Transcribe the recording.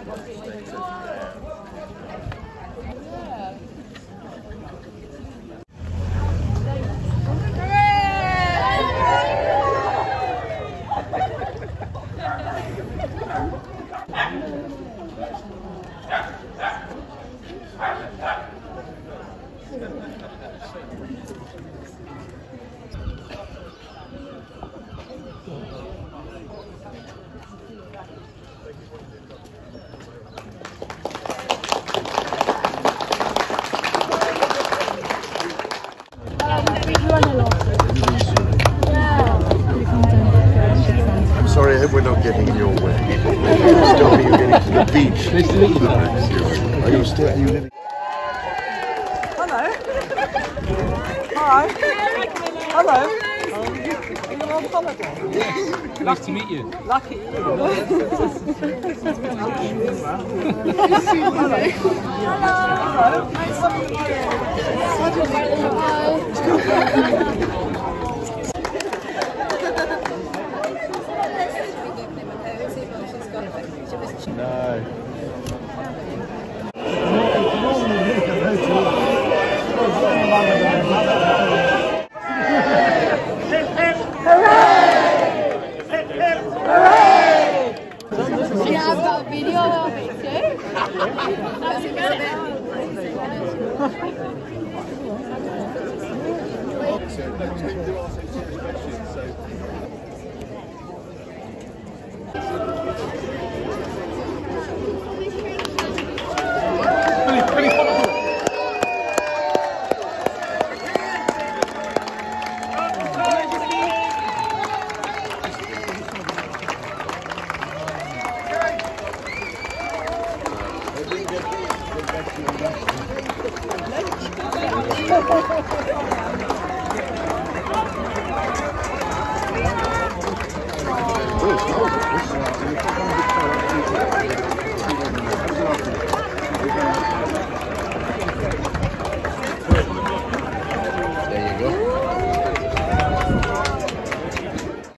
I'm sorry, I hope we're not getting in your way. Stop you getting to the beach. Nice to meet you. Are you still? Are you living? Hello. Hi. Hello. Are you on holiday? Nice to meet you. Lucky you. Hello. Nice to meet No. Yeah, I've got a video of it too. That's a good bit. you.